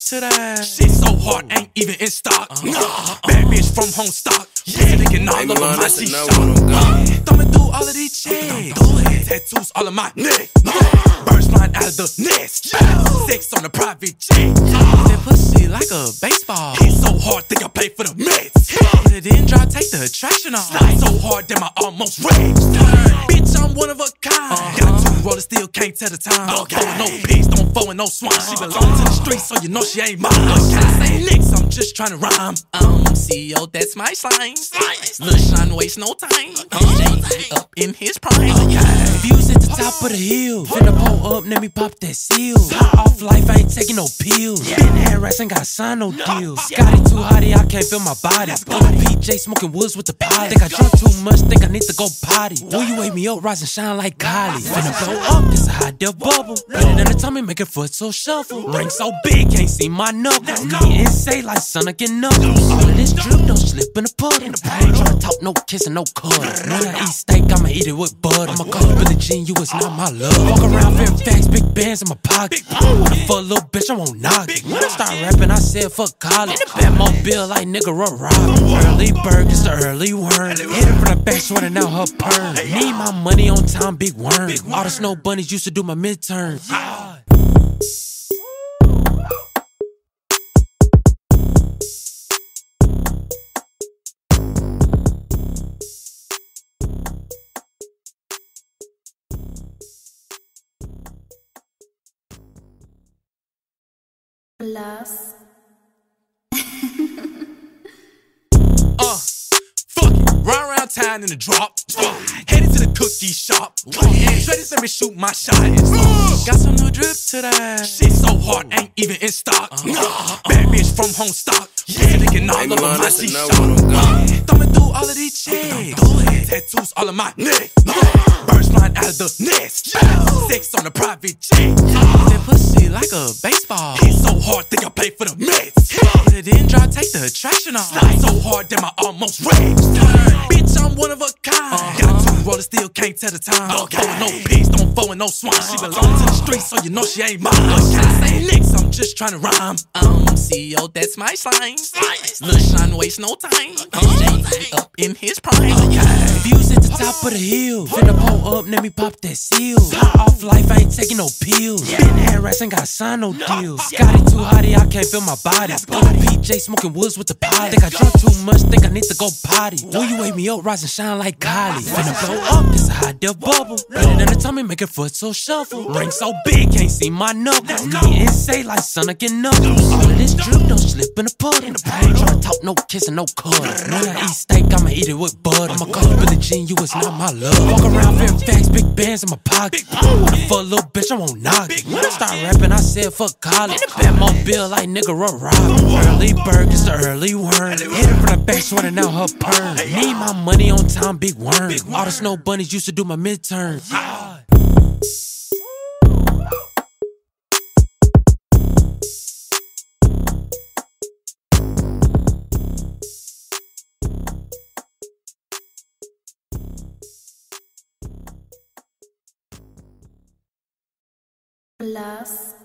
to that. Shit so hard, ain't even in stock. Bad bitch from home stock. Yeah, thinking all over my G-Shock. Thumbing through all of these chicks. Tattoos all of my neck. Birds flying out of the nest. Sex on a private jet. That pussy like a baseball. Hit so hard, think I play for the Mets. It didn't drop, take the attraction off. Slide so hard, damn I almost wrecked. Bitch, I'm one of a kind. Got two rollers, still can't tell the time. Throwing no pigs, don't foe and no swine. She belong to the streets, so you know she ain't mine. Can't say licks, I'm just trying to rhyme. CEO, that's my slime. Lil' Sean waste no time. Up in his prime. Views at the top of the hill. Finna pull up, let me pop that seal. High off life, I ain't taking no pills. Been had rats, ain't got signed no deals. Got it too hotty, I can't feel my body. Go to PJ, smoking woods with the pilot. Think I drunk too much, think I need to go potty. Will you wake me up, rise and shine like Kylie? Finna blow up, this a hot dip bubble. Put it in the tummy, make it foot so shuffle. Ring so big, can't see my knuckles. Me and say like Sonic and Knuckles. All of this drip, don't slip in the puddle. Ain't tryna talk, no kissing, no cuddle. When I eat steak, I'ma eat it with butter. I'ma call you Billie Jean, you is not my love. Walk around very facts, big bands in my pocket. For a little bitch, I won't knock it. Start rapping, I said fuck college. Batmobile like nigga rock. Early bird, it's the early worm. Hit it from the back, sweating out her perm. Need my money on time, big worm. All the snow bunnies used to do my midterms. Plus. Fuck it, run around town in the drop. Headed to the cookie shop. Shreddy let me shoot my shot. Got some new drip to that. Shit so hard, ain't even in stock. Bad bitch from home stock. Yeah, thinking all over my G-Shock. Thumbing through all of these chicks. Tattoos all of my neck. Birds flying out of the nest. Sex on a private jet. That pussy like a baseball. Hit so hard, think I play for the Mets. It didn't drop, take the attraction off. Slide so hard, damn I almost wrecked. Bitch, I'm one of a kind. Got two rollers, still can't tell the time. Throwing no pigs, don't foe and no swine. She belong to the streets, so you know she ain't mine. Can't say licks, I'm just trying to rhyme. CEO, that's my slime. Lil' Sean waste no time. Up in his prime. Views at the top of the hill. Finna pull up, let me pop that seal. High off life, I ain't taking no pills. Been had rats, ain't got signed no deals. Got it too hotty, I can't feel my body. Go to PJ, smoking woods with the pilot. Think I drunk too much, think I need to go potty. Will you wake me up, rise and shine like Kylie? Finna blow up, this a hot dip bubble. Put it in the tummy, make it foot so shuffle. Ring so big, can't see my knuckles. Me and say like Sonic and Knuckles. All of this drip, don't slip in the puddle. Ain't tryna talk, no kissing, no cuddle. When I eat steak, I'ma eat it with butter. I'ma call you Billie Jean, you is not my love. Walk around very facts, big bands in my pocket. For a little bitch, I won't knock it. Start rapping, I said fuck college. Batmobile like nigga rock. Early bird, it's the early worm. Hit it from the back, sweating out her perm. Need my money on time, big worm. All the snow bunnies used to do my midterms. Plus.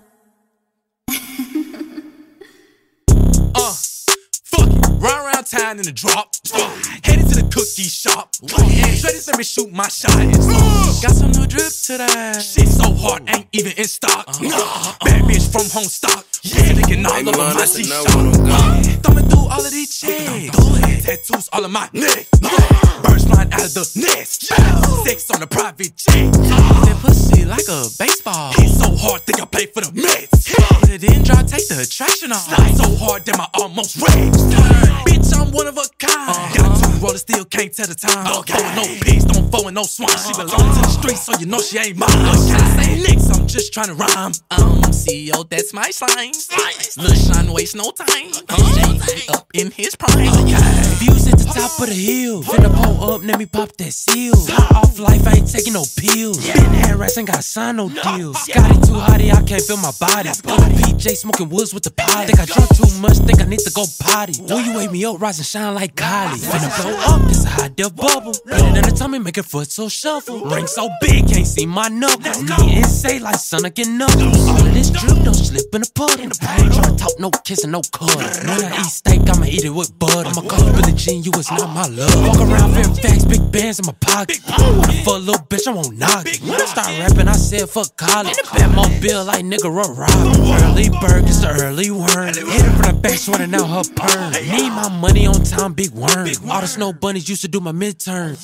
Fuck it, run around town in the drop. Headed to the cookie shop. Shreddy let me shoot my shot. Got some new drip to that. Shit so hard, ain't even in stock. Bad bitch from home stock. Yeah, thinking all over my G-Shock. Thumbing through all of these chicks. Tattoos all of my neck. Birds flying out of the nest. Sex on a private jet. That pussy like a baseball. Hit so hard, think I play for the Mets. It didn't drop, take the attraction off. Slide so hard, damn I almost wrecked. Bitch, I'm one of a kind. Got two rollers, still can't tell the time. Throwing no pigs, don't foe and no swine. She belong to the streets, so you know she ain't mine. Can't say licks, I'm just trying to rhyme. CEO, that's my slime. Lil' Sean waste no time. Up in his prime. Views at the top of the hill. Finna pull up, let me pop that seal. High off life, I ain't taking no pills. Been had rats, ain't got signed no deals. Got it too hotty, I can't feel my body. Go to PJ, smoking woods with the pilot. Think I drunk too much, think I need to go potty. Will you wake me up, rise and shine like Kylie? Finna blow up, this a hot dip bubble. Put it in the tummy, make it foot so shuffle. Ring so big, can't see my knuckles. Me and say like Sonic and Knuckles. All of this drip, don't slip in the puddle. I ain't tryna talk, no kissing, no cuddle. When I eat steak, I'ma eat it with butter. I'ma call you Billie Jean, you is not my love. Walk around very fast, big bands in my pocket. For a little bitch, I won't knock it. When I start rapping, I said fuck college. Batmobile like nigga rob. Early bird, it's the early worm. Hit her from the back, sweating out her perm. Need my money on time, big worm. All the snow bunnies used to do my midterms.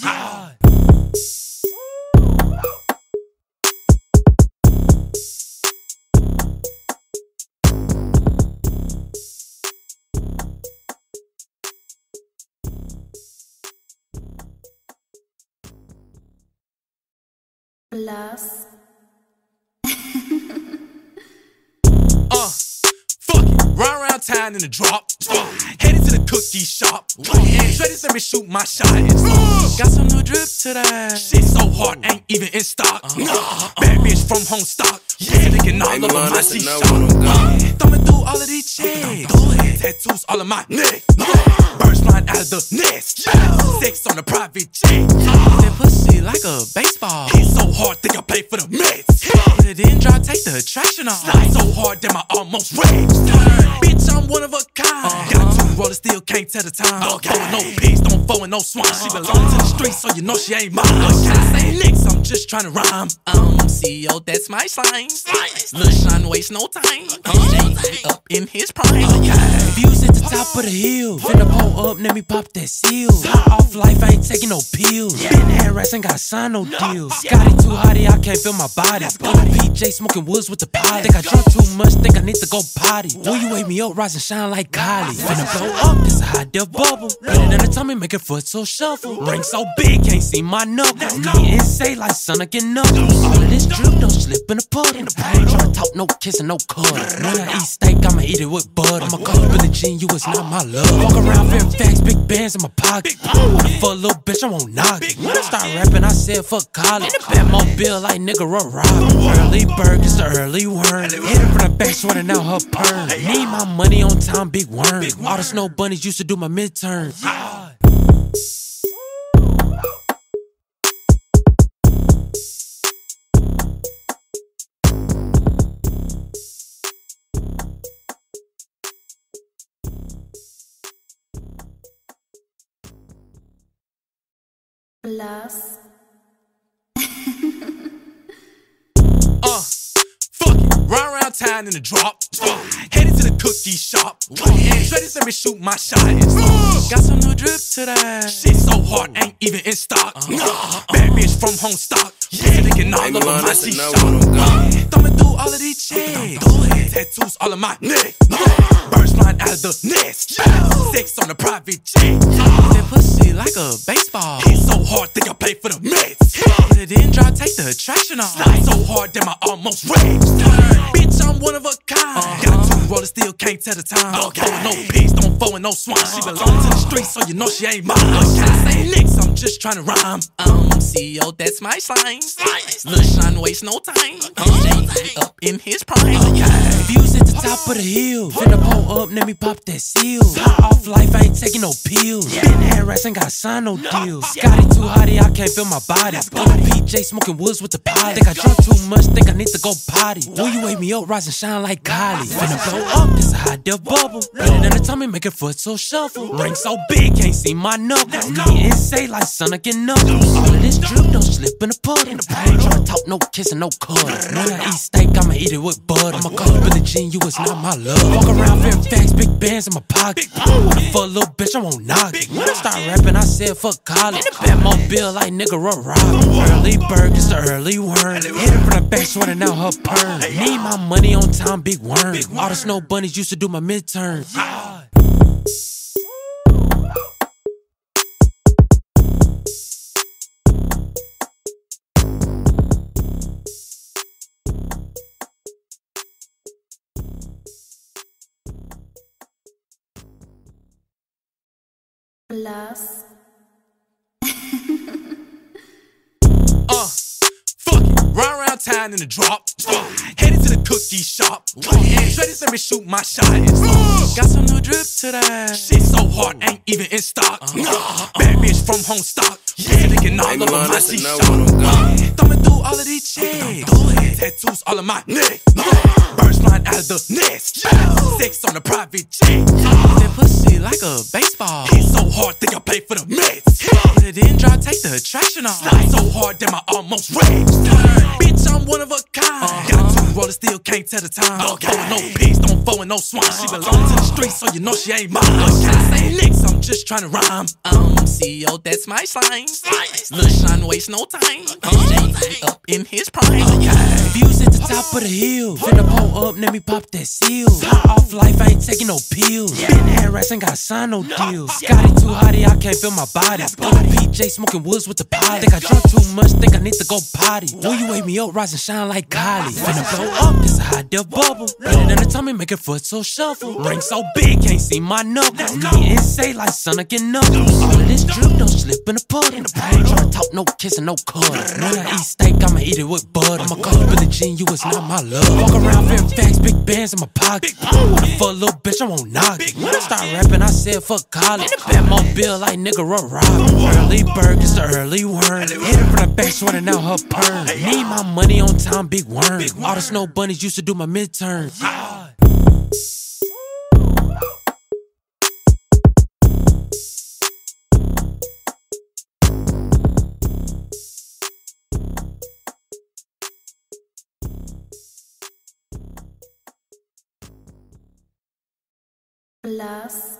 Plus. Fuck it, ride around town in the drop. Headed to the cookie shop. Shreddy sent me shoot my shot. Got some new drip today. Shit so hard, ain't even in stock. Bad bitch from home stock. Sticking all over my t-shirt. Thumbing through all of these checks. Tattoos all of my neck. Birds flying out of the nest. Sex on a private jet. That pussy like a baseball. Hit so hard, think I play for the Mets. Put it in, dry, take the attraction off. Slide so hard, damn I almost wrecked. Bitch, I'm one of a kind. Got a two-roller, still can't tell the time. Four no pigs, don't foe and no swine. She belong to the streets, so you know she ain't mine. Can't say licks, I'm just trying to rhyme. CEO, that's my sign. Lil' Sean waste no time. DJ up in his prime. Views at the top of the hill. Finna pull up, let me pop that seal. High off life, I ain't taking no pills. Been had rats, ain't got signed no deals. Scotty too hotty, I can't feel my body. Put a PJ smoking woods with the pot. Think I drunk too much, think I need to go potty. Will you wake me up, rise and shine like Kylie? Finna blow up, this a hot dip bubble. Put it in the tummy, make it foot so shuffle. Ring so big, can't see my knuckles. Me and say like Sonic and Knuckles. All of this drip, don't slip in the puddle. I ain't tryna talk, no kissing, no cuddle. When I eat steak, I'ma eat it with butter. I'ma call you Billie Jean, you is not my love. Walk around very fast, big bands in my pocket. For a little bitch, I won't knock it. When I start rapping, I said fuck college. Batmobile like nigga rob. Early bird, it's the early worm. Hit her from the back, sweating out her perm. Need my money on time, big worm. All the snow bunnies used to do my midterms. Plus. Fuck it, ride around town in the drop. Headed to the cookie shop. Shreddy sent me shoot my shot. Got some new drip today. Shit so hard, ain't even in stock. Bad bitch from home stock. Sticking all over my t-shirt. Thumbing through all of these checks. Tattoos all of my neck. Birds flying out of the nest. Sex on a private jet. That pussy like a baseball. Hit so hard, think I play for the Mets. Put it in, dry, take the attraction off. Slide so hard, damn I almost wrecked. Bitch, I'm one of a kind. Got a two-roller, still can't tell the time. Four no pigs, don't foe and no swine. She belong to the streets, so you know she ain't mine. Can't say licks, I'm just trying to rhyme. CEO, that's my sign. Lil' Sean waste no time. DJ up in his prime. Views at the top of the hill. Finna pull up, let me pop that seal. High off life, I ain't taking no pills. Been had rats, ain't got signed no deals. Scotty too hotty, I can't feel my body. Put a PJ smoking woods with the pot. Think I drunk too much, think I need to go potty. Will you wake me up, rise and shine like Kylie? Finna blow up, this a hot dip bubble. Put it in the tummy, make it foot so shuffle. Ring so big, can't see my knuckles. Me and say like Sonic and Knuckles. All of this drip, don't slip in the puddle. I ain't tryna talk, no kissing, no cuddle. When I eat steak, I'ma eat it with butter. I'ma call you Billie Jean, you is not my love. Walk around very fast, big bands in my pocket. For a little bitch, I won't knock it. When I start rapping, I said fuck college. Batmobile like nigga rob. Early bird, it's the early worm. Hit her from the back, sweating out her perm. Need my money on time, big worm. All the snow bunnies used to do my midterms. Plus. Fuck it, ride around town in the drop. Headed to the cookie shop. Shreddy sent me shoot my shot. Got some new drip today. Shit so hard, ain't even in stock. Bad bitch from home stock. Sticking all over my t-shirt. Thumbing through all of these checks. Tattoos all on my neck. Birds flying out of the nest. Sex on a private jet. That pussy like a baseball. Hit so hard, think I play for the Mets. Put it in, dry, take the attraction off. Slide so hard, damn I almost wrecked. Bitch, I'm one of a kind. Got two rollers, still can't tell the time. Throwing no peace, don't foe and no swine. She belong to the streets, so you know she ain't mine. Can't say licks, I'm just trying to rhyme. CEO, that's my slime. Lil' Sean waste no time. Up in his prime. Views at the top of the hill. Finna pull up, let me pop that seal. High off life, I ain't taking no pills. Been had rats, ain't got signed no deals. Scotty too hotty, I can't feel my body. PJ smoking woods with the pot. Think I drunk too much, think I need to go potty. When you wake me up, rise and shine like Kylie. Finna blow up, this a hot dip bubble. Put it in the tummy, make it foot so shuffle. Ring so big, can't see my knuckle. Me and say like Sonic and Knuckles. All of this drip, don't slip in the pudding. Ain't tryna talk, no kissing, no cuddle. When I eat steak, I'ma eat it with butter. I'ma call you Billie Jean, you is not my love. Walk around very facts, big bands in my pocket. For a little bitch, I won't knock it. When I start rapping, I said fuck college. Batmobile like nigga rock. Early bird, it's the early worm. Hit her from the back, sweating out her perm. Need my money on time, big worm. All the snow bunnies used to do my midterms. Plus.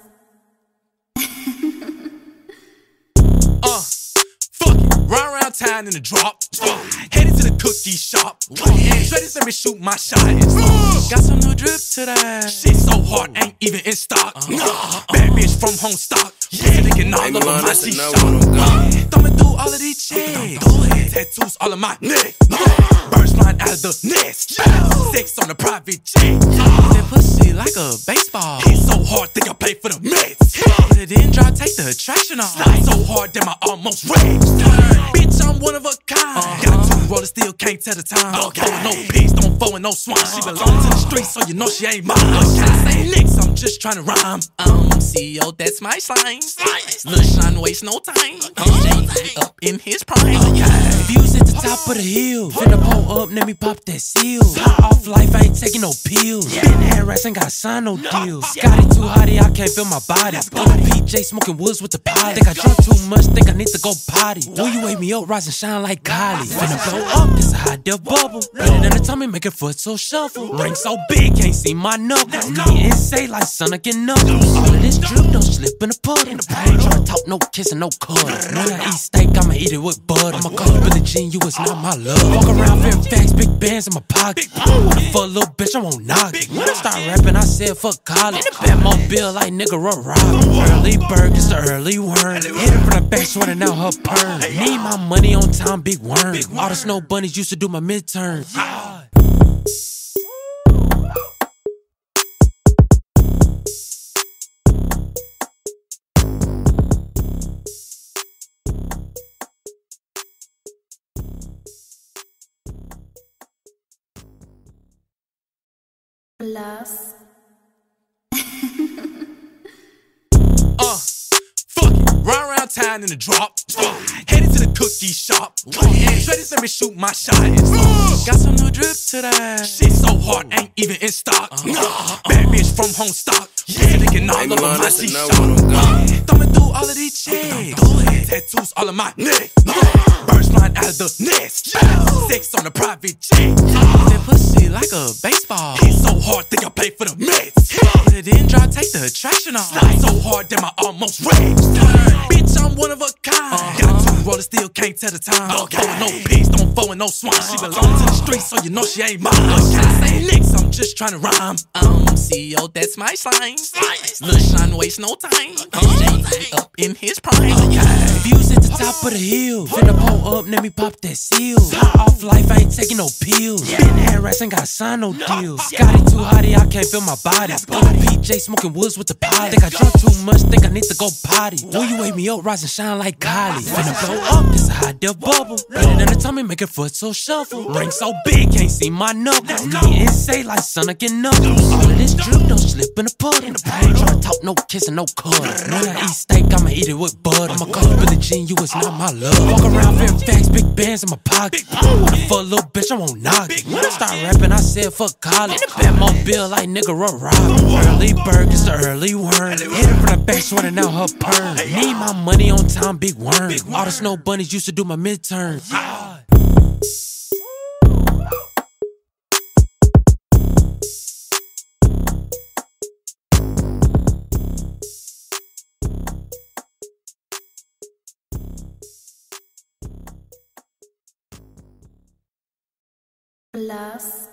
Fuck it, run around town in the drop. Headed to the cookie shop. Shreddies, let me shoot my shot. Got some new drip today. Shit so hard, ain't even in stock. Bad bitch from home stock. Sticking all over my t-shirt. Thumbing through all of these checks. Tattoos all on my neck. Birds flying out of the nest. Sex on a private jet. That pussy like a baseball. Hit so hard, think I play for the Mets. Put it in, dry, take the attraction off. Slide so hard, damn I almost wrecked. Bitch, I'm one of a kind. Got two rollers, still can't tell the time. Throwing no peace, don't foe and no swine. She belong to the streets, so you know she ain't mine. Can't say licks, I'm just trying to rhyme. CEO, that's my slime. Lil' Sean waste no time. Up in his prime. Views at the top of the hill. Finna pull up, let me pop that seal. High off life, I ain't taking no pills. Been had rats, ain't got signed no deals. Scotty too hotty, I can't feel my body. PJ smoking woods with the pot. Think I drunk too much, think I need to go potty. When you wake me up, rise and shine like Kylie. Finna blow up, this a hot dip bubble. Put it in the tummy, make it foot so shuffle. Ring so big, can't see my knuckle. Me and say like Sonic and Knuckles. All of this drip, don't slip in the pudding. Ain't tryna talk, no kissing, no cuddle. When I eat steak, I'ma eat it with butter. I'ma call you Billie Jean, you is not my love. Walk around very facts, big bands in my pocket. For a little bitch, I won't knock it. When I start rapping, I said fuck college. Batmobile like nigga rock. Early bird, it's the early worm. Hit her from the back, sweating out her perm. Need my money on time, big worm. All the snow bunnies used to do my midterms. Plus. Fuck it, run around town in the drop. Headed to the cookie shop. Shreddies, let me shoot my shot. Got some new drip today. Shit so hard, ain't even in stock. Bad bitch from home stock. Sticking all over my t-shirt. Thumbing through all of these checks. Tattoos all on my neck. Birds flying out of the nest. Sex on a private jet. That pussy like a baseball. Hit so hard, think I play for the Mets. Put it in, dry, take the attraction off. Slide so hard, damn I almost wrecked. Bitch, I'm one of a kind. Got two rollers, still can't tell the time. Throwing no peace, don't foe and no swine. She belong to the streets, so you know she ain't mine. Can't say licks, I'm just trying to rhyme. CEO, that's my slime. Lil' Sean waste no time. Up in his prime. Views at the top of the hill. Finna pull up, let me pop that seal. High off life, I ain't taking no pills. Been had rats, ain't got signed no deals. Scotty too hotty, I can't feel my body. PJ smoking woods with the pot. Think I drunk too much, think I need to go potty. When you wake me up, rise and shine like Kylie. Finna blow up, this a hot dip bubble. Put it in the tummy, make it foot so shuffle. Ring so big, can't see my knuckle. Me and say like Sonic and Knuckles. All of this this drip don't slip in the pudding. Ain't tryna talk, no kissing, no cuddling. When I eat steak, I'ma eat it with butter. I'ma call you Billie Jean, you is not my love. Walk around very fast, big bands in my pocket. For a little bitch, I won't knock it. Start rapping, I said fuck college. Batmobile like nigga rock. Early bird, it's the early worm. Hit her from the back, sweating out her perm. Need my money on time, big worm. All the snow bunnies used to do my midterms. Plus.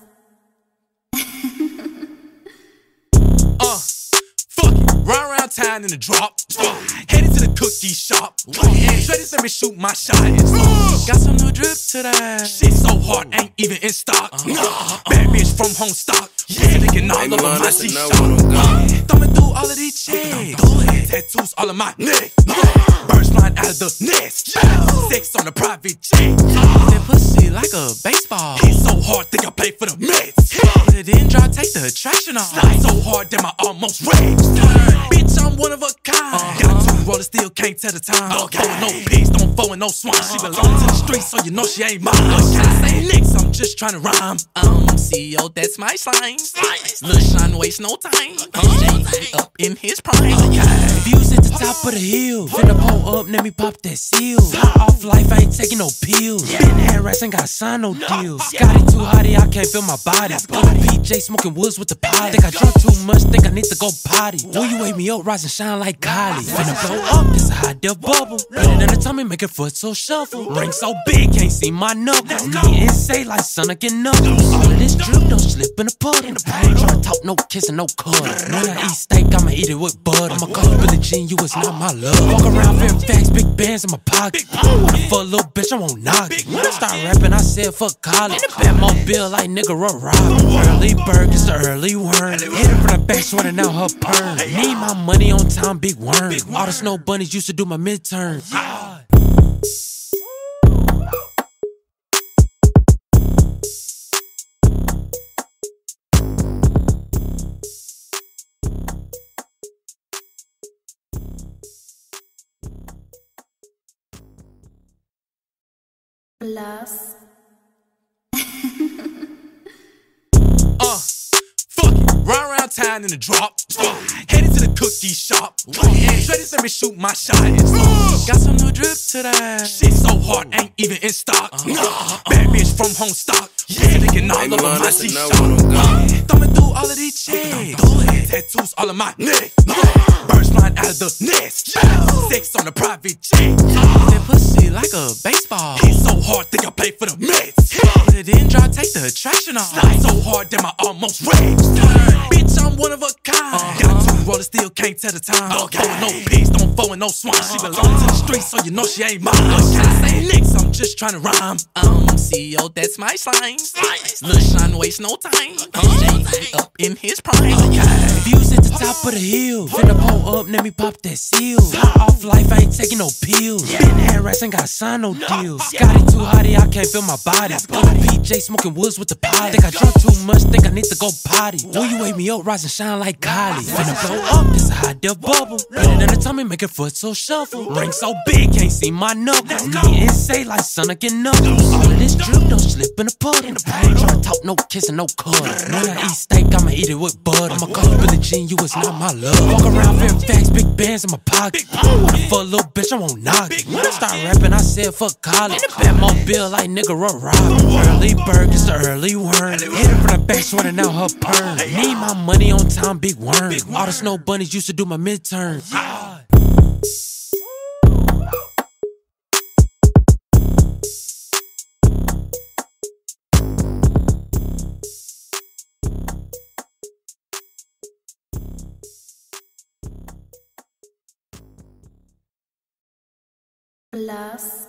Fuck it, run around town in the drop. Headed to the cookie shop. Shreddy let me shoot my shot. Got some new drip today. Shit so hard, ain't even in stock. Bad bitch from home stock. Sticking all over my t-shirt. Thumbing through all of these checks. Tattoos all of my neck. Birds flying out of the nest. Sex on a private jet. That pussy like a baseball. Hit so hard, think I play for the Mets. Hit it in, dry, take the attraction off. Slide so hard, damn I almost wrecked. Bitch, I'm one of a kind. Got two rollers, still can't tell the time. Throwing no pigs, don't foe and no swine. She belong to the streets, so you know she ain't mine. Can't say licks, I'm just trying to rhyme. CEO, that's my slime. Lil' Sean waste no time. DJ up in his prime. Views at the top of the hill. Finna pull up, let me pop that seal. Hot off life, I ain't taking no pills. Been had rats, ain't got signed no deals. Scotty too hotty, I can't feel my body. Pulling PJ, smoking woods with the pot. Think I drunk too much, think I need to go potty. Will you wake me up, rise and shine like Kylie? Finna blow up, it's a hot deal bubble. Put it in the tummy, make it foot so shuffle. Ring so big, can't see my knuckles. Me and say like Sonic and Knuckles. All of this drip don't slip in the pudding. Ain't tryna talk, no kissing, no cuddling. When I eat steak, I'ma eat it with butter. I'ma call you Billie Jean, you is not my love. Walk around very fast, big bands in my pocket. For a little bitch, I won't knock it. Start rapping, I said fuck college. Batmobile like nigga rock. Early bird, it's the early worm. Hit her from the back, sweating out her perm. Need my money on time, big worm. All the snow bunnies used to do my midterms. Plus. Fuck it, run around town in the drop. Headed to the cookie shop. Shreddy let me shoot my shot. Got some new drip today. Shit so hard, ain't even in stock. Bad bitch from home stock. Sticking all over my t-shirt. Thumbing through all of these checks. Tattoos all of my neck. Birds flying out of the nest. Sex on a private jet. That pussy like a baseball. Hit so hard, think I play for the Mets. Hit it in, dry, take the attraction off. Slide so hard, damn I almost wrecked. Bitch, I'm one of a kind. Got two rollers, still can't tell the time. Throwing no pigs, don't foe and no swine. She belong to the streets, so you know she ain't mine. Can't say licks, I'm just trying to rhyme. CEO, that's my slime. Lil' Sean waste no time. DJ up in his prime. Views at the top of the hill. Finna pull up, let me pop that seal. Hot off life, I ain't taking no pills. Been had rats, ain't got signed no deals. Scotty too hotty, I can't feel my body. Pulling PJ, smoking woods with the pot. Think I drunk too much, think I need to go potty. Will you wake me up, rise and shine like Kylie? Finna blow up, it's a hot deal bubble. Put it in the tummy, make it foot so shuffle. Ring so big, can't see my knuckles. Me and say like Sonic and Knuckles. All of this drip don't slip in the pudding. Ain't tryna talk, no kissing, no cuddling. When I eat steak, I'ma eat it with butter. I'ma call you Billie Jean, you is not my love. Walk around very fast, big bands in my pocket. For a little bitch, I won't knock it. Start rapping, I said fuck college. Batmobile like nigga rock. Early bird, it's the early worm. Hit her from the back, sweating out her perm. Need my money on time, big worm. All the snow bunnies used to do my midterms. Plus.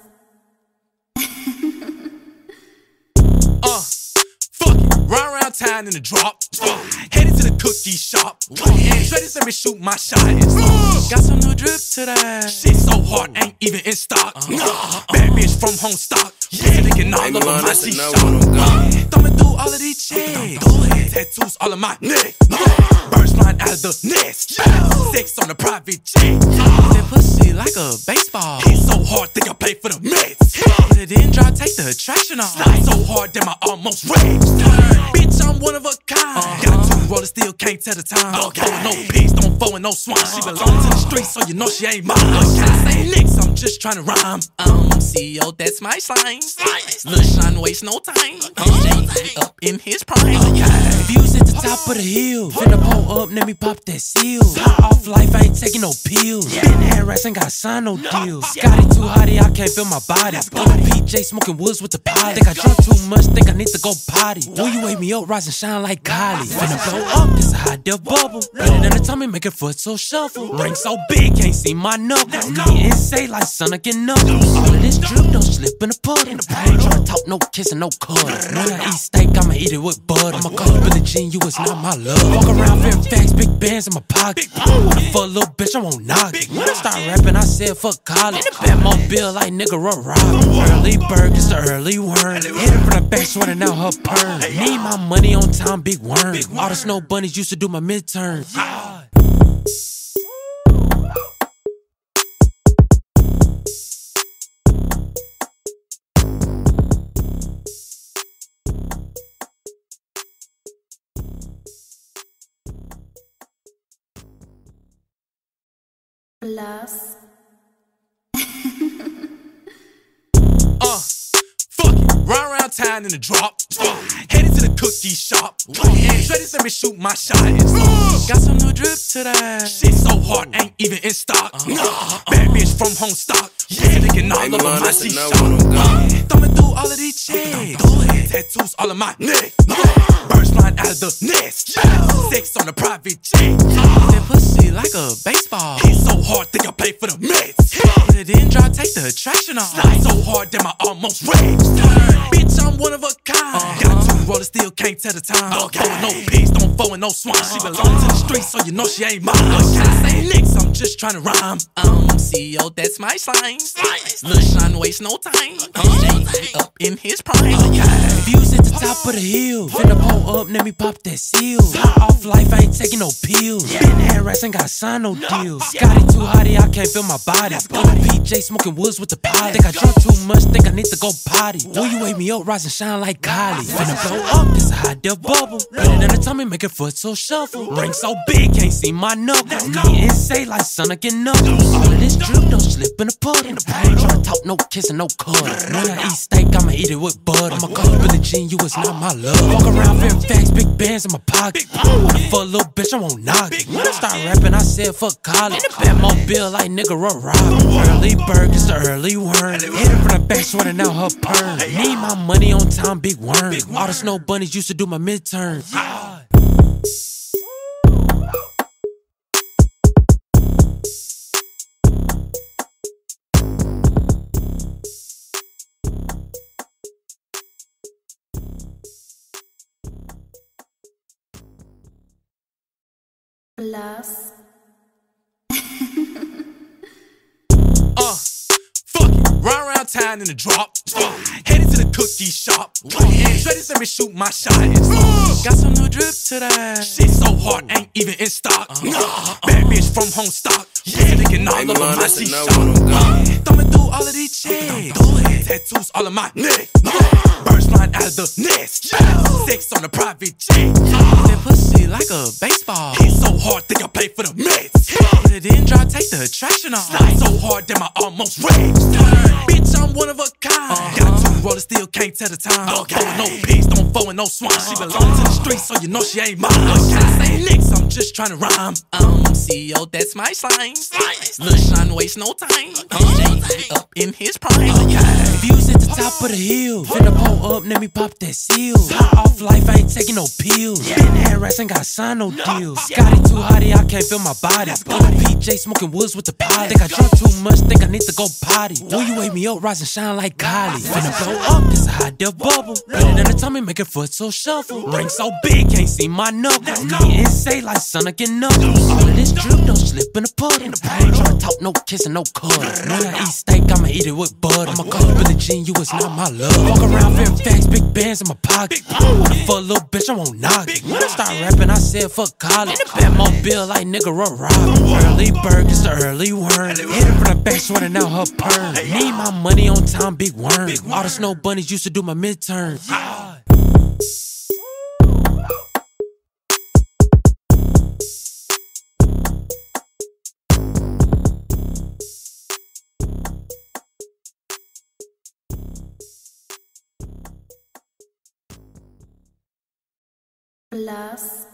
Fuck it, run around town in the drop. Headed to the cookie shop. Shreddy let me shoot my shot. Got some new drip today. Shit so hard, ain't even in stock. Bad bitch from home stock. Sticking all over my t-shirt. Thumbing through all of these checks. Tattoos all of my neck. flying out of the nest. Sex on a private jet. That pussy like a baseball. Hit so hard, think I play for the Mets. Put it in, dry, take the attraction off. Slide so hard, damn, I almost wrecked. Bitch, I'm one of a kind. Got two rollers, still can't tell the time. Okay. No pigs, don't foe and no swine. She belong to the streets, so you know she ain't mine. Can't say licks, I'm just trying to rhyme. CEO, that's my slime. Lil' Sean waste no time. Up in his prime. Views at the top of the hill. Finna pull up, let me pop that seal. High off life, I ain't taking no pills. Been had rats, ain't got signed no deals. Scotty too hotty, I can't feel my body. Pulling PJ, smoking woods with the pot. Think I drunk too much, think I need to go potty. Will you wake me up, rise and shine like Kylie? Finna blow up, this a hot dip bubble. Put it in the tummy, make it foot so shuffle. Ring so big, can't see my knuckles. Me and say like Sonic and Knuckles. All of this drip don't slip in the pudding. I ain't tryna talk, no kissing, no cuddle. When I eat steak, I'ma eat it with butter. I'ma call you Billie Jean, you is not my love. Walk around very fast, big bands in my pocket. For a little bitch, I won't knock it. When I start rapping, I said fuck college. Batmobile like nigga rob. Early bird, it's the early worm. Hit her from the back, sweating out her perm. Need my money on time, big worm. All the snow bunnies used to do my midterms. Plus. Fuck it, run around town in the drop. Headed to the cookie shop. Shreddy let me shoot my shot. Got some new drip today. Shit so hard, ain't even in stock. Bad bitch from home stock. Sticking all over my t-shirt. Thumbing through all of these checks. Tattoos all of my neck. Birds flying out of the nest. Sex on a private jet. That pussy like a baseball. Hit so hard, think I play for the Mets. Put it in, dry, take the attraction off. Slide so hard, damn, I almost wrecked. Bitch, I'm one of a kind. Got two rollers, still can't tell the time. No pigs, don't foe and no swine. She belong to the streets, so you know she ain't mine. Can't say licks, I'm just trying to rhyme. CEO, that's my slime. Lil' Sean waste no time. Up in his prime. Views at the top of the hill. Finna pull up, let me pop that seal. High off life, I ain't taking no pills. Been had rats, ain't got signed no deals. Scotty too hotty, I can't feel my body. Pulling PJ, smoking woods with the pot. Think I drunk too much, think I need to go potty. Will you wake me up, rise and shine like Kylie? Finna blow up, this a hot dip bubble. Put it in the tummy, make it foot so shuffle. Ring so big, can't see my knuckles. Me and say like Sonic and Knuckles. All of this drip don't slip in the pudding. I ain't tryna talk, no kissing, no cuddle. When I eat steak, I'ma eat it with butter. I'ma call you Billie Jean, you is not my love. Walk around very fast, big bands in my pocket. For a little bitch, I won't knock it. When I start rapping, I said fuck college. Batmobile like nigga rob. Early bird, it's the early worm. Hit her from the back, sweating out her perm. Need my money on time, big worm. All the snow bunnies used to do my midterms. Plus. Fuck it, run around town in the drop. Headed to the cookie shop. Shreddy let me shoot my shot. Got some new drip today. Shit so hard, ain't even in stock. Bad bitch from home stock. Sticking all over my t-shirt. Thumbing through all of these checks. Tattoos all of my neck. Birds flying out of the nest. Sex on a private jet. That pussy like a baseball. Hit so hard, think I play for the Mets. Put it in, dry, take the attraction off. Slide so hard, damn, I almost wrecked. Bitch, I'm one of a kind. Got two rollers, still can't tell the time. No pigs, don't foe and no swine. She belong to the streets, so you know she ain't mine. Can't say licks, I'm just trying to rhyme. CEO, that's my slime. Lil' Sean waste no time. Up in his prime. Views at the top of the hill. Finna pull up, let me pop that seal. High off life, I ain't taking no pills. Been had rats, ain't got signed no deals. Scotty too hotty, I can't feel my body. Pulling PJ, smoking woods with the pot. Think I drunk too much, think I need to go potty. Will you wake me up, rise and shine like Kylie? Finna blow up, this a hot dip bubble. Put it in the tummy, make it foot so shuffle. Ring so big, can't see my knuckles. Me and say like Sonic and Knuckles. All of this drip, don't slip in the puddle. Ain't tryna talk, no kissing, no cuddling. When I eat steak, I'ma eat it with butter. I'ma call you Billie Jean, you is not my love. Walk around very fast, big bands in my pocket. For a little bitch, I won't knock it. When I start rapping, I said fuck college. Batmobile like nigga rock. Early bird, it's the early worm. Hit her from the back, sweating out her perm. Need my money on time, big worm. All the snow bunnies used to do my midterms. Plus.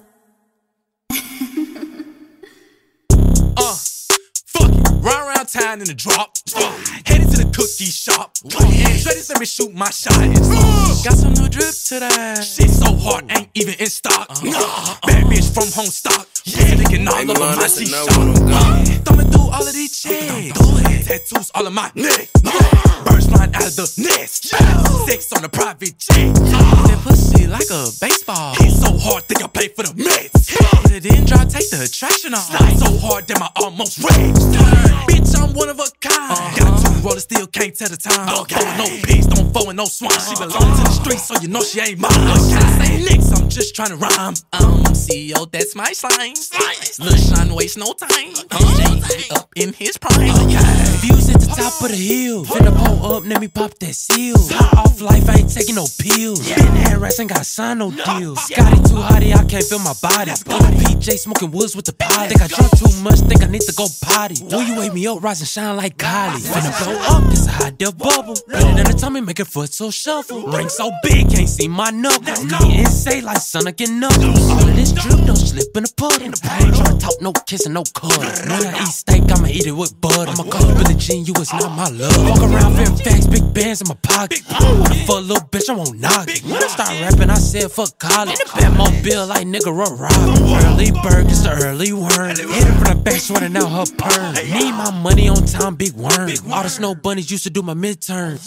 Fuck it, run around town in the drop. Headed to the cookie shop. Shreddy let me shoot my shot. Got some new drip today. Shit so hard, ain't even in stock. Bad bitch from home stock. Sticking all over my t-shirt. Thumbing through all of these checks. Tattoos all of my neck. Birds flying out of the nest. Sex on a private jet. That pussy like a baseball. Hit so hard, think I play for the Mets. Put it in, dry, take the attraction off. Slide so hard, damn I almost wrecked. Bitch, I'm one of a kind. Got two rollers, still can't tell the time. Throwing no pigs, don't foe and no swine. She belong to the streets, so you know she ain't mine. Can't say licks, I'm just trying to rhyme. CEO, that's my slime. Lil' Sean waste no time. DJ up in his prime. Views at the top of the hill. Finna pull up, let me pop that seal. Hot off life, I ain't taking no pills. Been had rats, ain't got signed no deals. Scotty too hotty, I can't feel my body. Pulling PJ, smoking woods with the pot. Think I drunk too much, think I need to go potty. Will you wake me up, rise and shine like Kylie? Finna blow up, it's a hot deal bubble. Put it in the tummy, make it foot so shuffle. Ring so big, can't see my knuckles. Me and say like Sonic and Knuckles. All of this drip, don't slip in the puddle. Ain't tryna talk, no kissing, no cuddling. When I eat steak, I'ma eat it with butter. I'ma call you Billie Jean, you is not my love. Walk around very fast, big bands in my pocket. For a little bitch, I won't knock it. When I start rapping, I said fuck college. Batmobile like nigga rock. Early bird, it's the early worm. Hit her from the back, sweating out her perm. Need my money on time, big worm. All the snow bunnies used to do my midterms.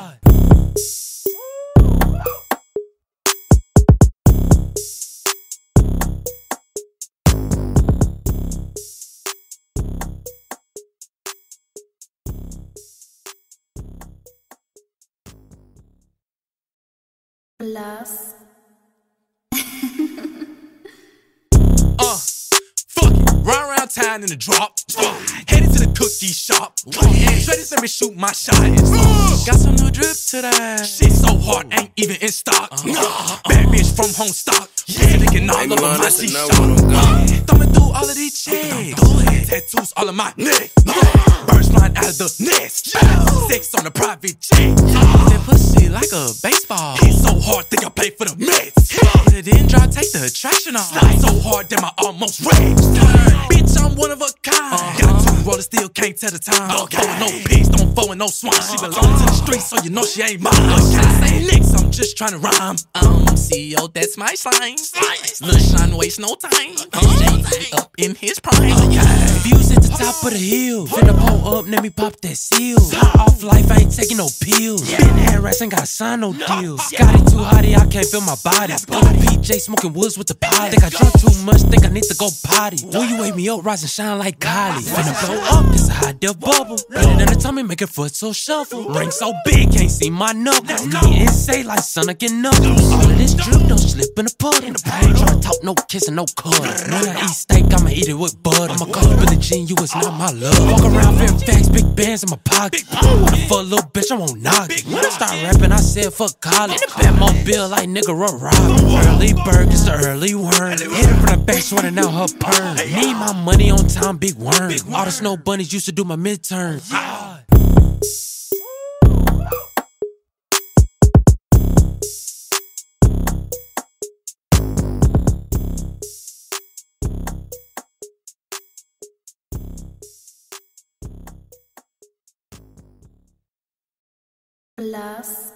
Plus. Fuck it, run around town in the drop. Headed to the cookie shop. Shreddy let me shoot my shot. Got some new drip today. Shit so hard, ain't even in stock. Bad bitch from home stock. Sticking all over my t-shirt. Thumbing through all of these checks. Tattoos all of my neck. Birds flying out of the nest. Sex on a private jet. That pussy like a baseball. Hit so hard, think I play for the Mets. Put it in, dry, take the attraction off. Slide so hard, damn I almost wrecked. Bitch, I'm one of a kind. Got two rollers, still can't tell the time. Throwing no pigs, don't foe and no swine. She belong to the streets, so you know she ain't mine. Can't say licks, I'm just trying to rhyme. CEO, that's my slime. Lil' Sean waste no time. DJ up in his prime. Views at the top of the hill. Finna pull up, let me pop that seal. Hot off life, I ain't taking no pills. Been had rats, ain't got signed no deals. Scotty too hotty, I can't feel my body. Pulling PJ, smoking woods with the pot. Think I drunk too much, think I need to go potty. Will you wake me up, rise and shine like Kylie? Finna blow up, it's a hot deal bubble. Put it in the tummy, make it foot so shuffle. Ring so big, can't see my knuckles. Me and say like Sonic and Knuckles. All of this drip, don't slip in the puddle. Ain't tryna talk, no kissing, no cuddling. When I eat steak, I'ma eat it with butter. I'ma call you Billie Jean, you is not my love. Walk around very fast, big bands in my pocket. For a little bitch, I won't knock it. When I start rapping, I said fuck college. Batmobile like nigga rock. Early bird, it's the early worm. Hit her from the back, sweating out her perm. Need my money on time, big worm. All the snow bunnies used to do my midterms. Plus.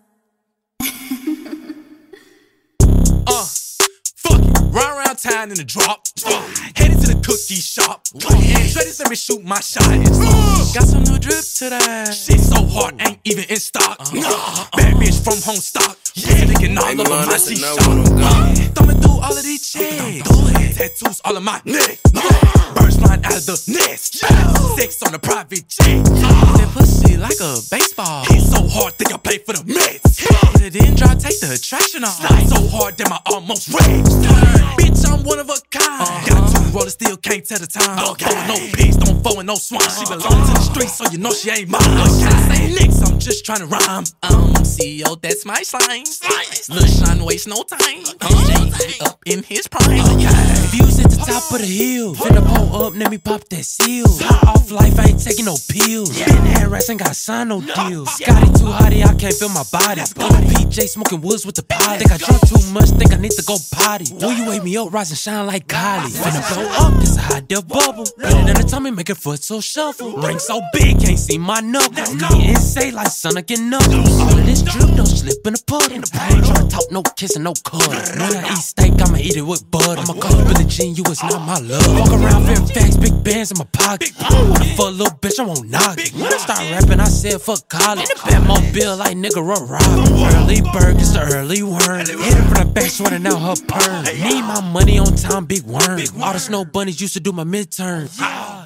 Fuck it, run around town in the drop. Headed to the cookie shop. Shreddy let me shoot my shot. Got some new drip today. Shit so hard, ain't even in stock. Bad bitch from home stock. Sticking all over my t-shirt. Thumbing through all of these checks. Tattoos all of my neck. Birds out of the nest. Sex on a private jet. That pussy like a baseball. Hit so hard, think I play for the Mets. Put it in, dry, take the attraction off. Slide so hard, damn I almost wrecked. Bitch, I'm one of a kind. Got a two-roller, still can't tell the time. Four no pigs, don't foe and no swine. She belong to the streets, so you know she ain't mine. Can't say licks, I'm just trying to rhyme. CEO, that's my slime. Lil' Sean waste no time. Up in his prime. Views at the top of the hill. Finna pull up, let me pop that seal. High off life, I ain't taking no pills. Been harassing, ain't got signed no deals. Scotty too hotty, I can't feel my body. Go to PJ smoking woods with the pot. Think I drunk too much, think I need to go potty. Will you wake me up, rise and shine like Kylie? Finna blow up, this a hot dip bubble. Better than the tummy, make it foot so shuffle. Ring so big, can't see my knuckles. Me and say like Sonic and Knuckles. All of this drip, don't slip in the puddle. I ain't tryna talk, no kissing, no cuddle. When I eat steak, I'ma eat it with butter. I'ma call you Billie Jean, you is not my love. Walk around Fairfax, big bands in my pocket. For a little bitch, I won't knock it. When I start rapping, I said fuck college. Batmobile like nigga rob. Early bird, it's the early worm. Hit her from the back, sweating out her perm. Need my money on time, big worm. All the snow bunnies used to do my midterms.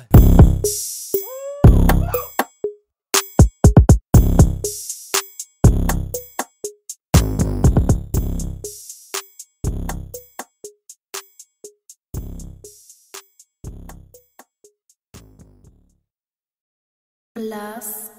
Plus.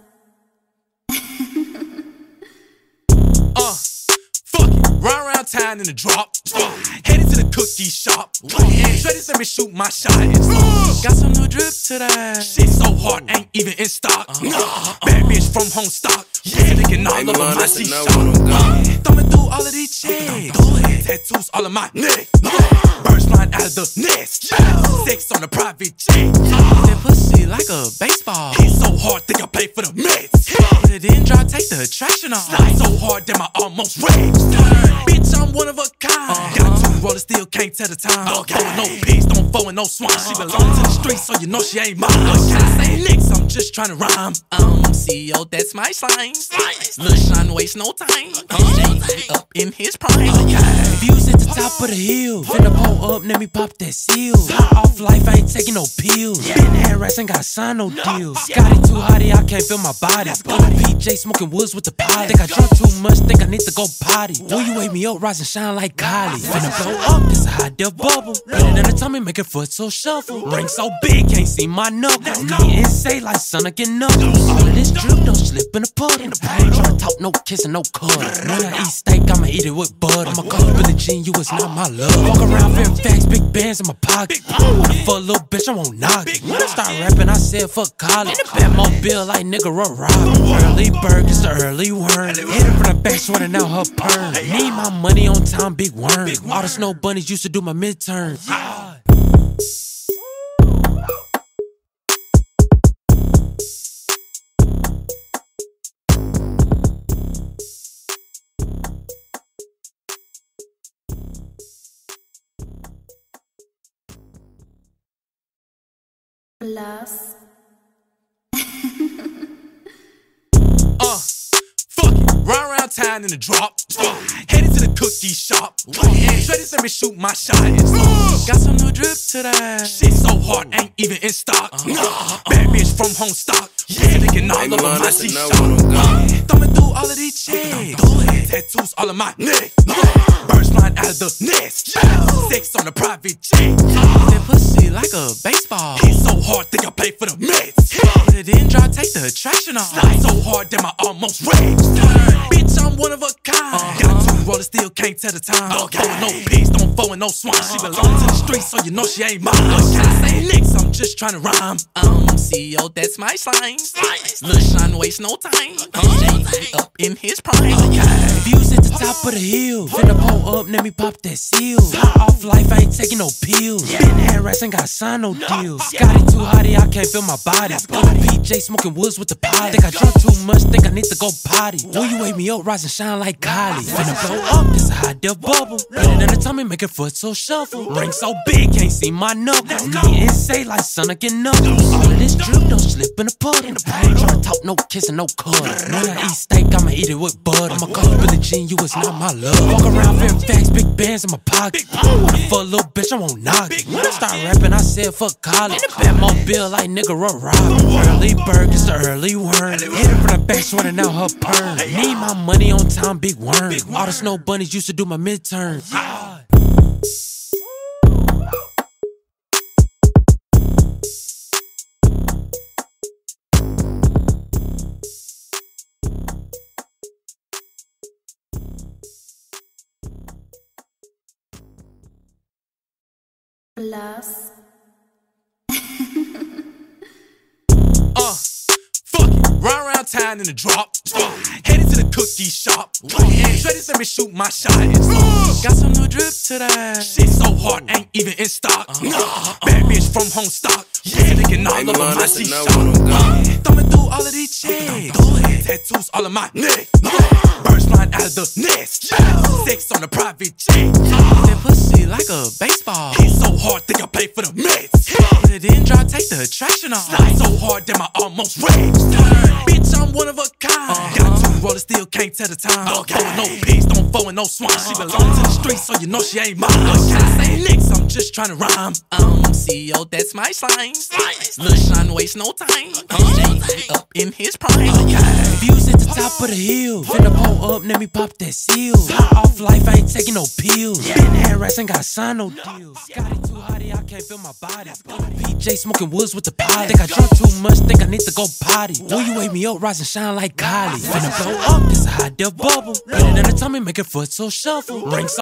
Fuck it, ride around town in the drop. Headed to the cookie shop. Shreddies, let me shoot my shot. Got some new drip today. Shit so hard, ain't even in stock. Bad bitch from home stock. Sticking all over my t-shirt. Thumbing through all of these checks. Tattoos all of my neck. Birds flying out of the nest. Sex on a private jet. That pussy like a baseball. Hit so hard, think I play for the Mets. Put it in, dry, take the attraction off. Slide so hard, damn I almost wrecked. Bitch, I'm one of a kind. Got a two-roller, still can't tell the time. No pigs, don't foe and no swine. She belong to the streets, so you know she ain't mine. Can't say licks, I'm just trying to rhyme. CEO, that's my slime. Lil' Sean waste no time. Up in his prime. Views at the top of the hill. Finna pull up, let me pop that seal. High off life, I ain't taking no pills. Been harassing, ain't got signed no deals. Scotty too hotty, I can't feel my body. Go to PJ smoking woods with the pot. Think I drunk too much, think I need to go potty. Will you wake me up, rise and shine like Kylie? Finna blow up, this a hot dip bubble. Better than the tummy, make it foot so shuffle. Ring so big, can't see my knuckles. Me and say like Sonic and Knuckles. All of this drip, don't slip in the puddle. I ain't tryna talk, no kissing, no cuddle. When I eat steak, I'ma eat it with butter. I'ma call you Billie Jean, you is not my love. Walk around Fairfax, big bands in my pocket. For a little bitch, I won't knock it. When I start rapping, I said fuck college. Batmobile like nigga rob. Early bird, it's the early worm. Hit her from the back, sweating out her perm. Need my money on time, big worm. All the snow bunnies used to do my midterms. Plus. Fuck it, ride around town in the drop. Headed to the cookie shop. Shreddies, let me shoot my shot. Got some new drip today. Shit so hard, ain't even in stock. Bad bitch from home stock. Sticking all over my t-shirt. Thumbing through all of these checks. Tattoos all of my neck. Birds flying out of the nest. Sex on a private jet. That pussy like a baseball. Hit so hard, think I play for the Mets. Put it in, dry, take the attraction off. Slide so hard, damn I almost wrecked. Bitch, I'm one of a kind. Got a two-roller, still can't tell the time. No pigs, don't foe and no swine. She belong to the streets, so you know she ain't mine. Can't say licks, I'm just trying to rhyme. CEO, that's my slime. Lil' Sean waste no time. Up in his prime. Views at the top of the hill. Finna pull up, let me pop that seal. High off life, I ain't taking no pills. Been harassing, ain't got signed no deals. Scotty too hotty, I can't feel my body. Go to PJ smoking woods with the pot. Think I drunk too much, think I need to go potty. Will you wake me up, rise and shine like Kylie? Finna blow up, this a hot dip bubble. Better than the tummy, make it foot so shuffle. Ring so big, can't see my knuckles. Me and say like Sonic and Knuckles. All of this drip, don't slip in the puddle. I ain't tryna talk, no kissing, no cuddle. When I eat steak, I'ma eat it with butter. I'ma call you Billie Jean, you is not my love. Walk around very fast, big bands in my pocket. For a little bitch, I won't knock it. When I start rapping, I said fuck college. Batmobile like nigga Robin. Early bird, it's the early worm. Hit it from the back, sweating out her perm. Need my money on time, big worm. All the snow bunnies used to do my midterms. Plus. Fuck it, ride around town in the drop. Headed to the cookie shop. Shreddy let me shoot my shot. Got some new drip today. Shit so hard, ain't even in stock. Bad bitch from home stock. Yeah, thinking all over my T-shirt. Thumbing through all of these checks. Tattoos all of my neck. Birds flying out of the nest. Sex on a private jet. That pussy like a baseball. Hit so hard, think I play for the Mets. Put it in, dry, take the attraction off. Slide so hard, damn I almost wrecked. Bitch, I'm one of a kind. Got two rollers, still can't tell the time. No pigs, don't foe and no swine. She belong to the streets, so you know she ain't mine. Can't say licks, I'm just trying to rhyme. CEO, that's my sign. Lil' Sean waste no time. Jay up in his prime. Views at the top of the hill. Finna pull up, let me pop that seal. High off life, I ain't taking no pills. Been had rats, ain't got signed no deals. Got it too hotty, I can't feel my body. PJ smoking woods with the pot. Think I drunk too much, think I need to go potty. Will you wake me up, rise and shine like Kylie? Finna blow up, this a hot deal bubble. Put it in the tummy, make it foot so shuffle. Ring so